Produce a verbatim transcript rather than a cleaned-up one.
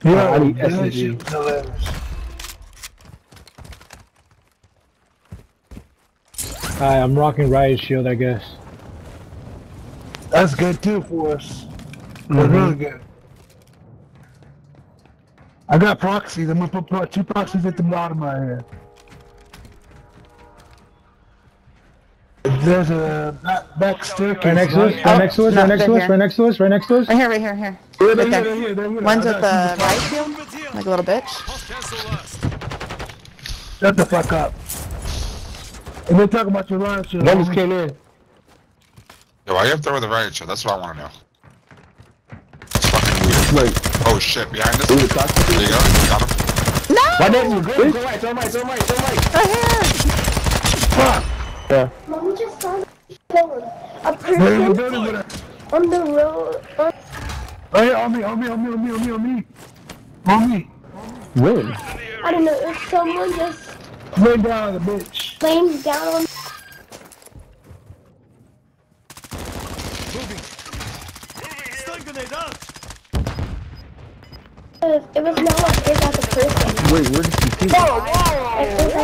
Yeah, I need that S M G. shit was hilarious. Alright, I'm rocking Riot Shield, I guess. That's good too for us. That's Mm-hmm. really good. I got proxies. I'm gonna put pro two proxies at the bottom right here. There's a back, back staircase. Right next to us, right next to us, no, right next to they're us, here. right next to us, right next to us. Right here, right here, here. Yeah, Right they're there. here, they're here, they're here. One's I with got the you. riot shield, like a little bitch. Shut the fuck up. And they're talking about your riot shield. One just came in. Yo, why you up there with the riot shield? That's what I want to know. It's fucking weird. Like, oh shit, behind us. Ooh, There you go. Got him. No! why didn't you go? Go right, go right, go right, go right. Right here! Fuck! Yeah. Mom just saw the killer. A They're in the person building with us. on the road. On Oh yeah, on me, on me, on me, on me, on me, on me. On me. When? I don't know, if someone just Lay down the bitch. laying down on It was not like it was the person. Wait, where did you see? It was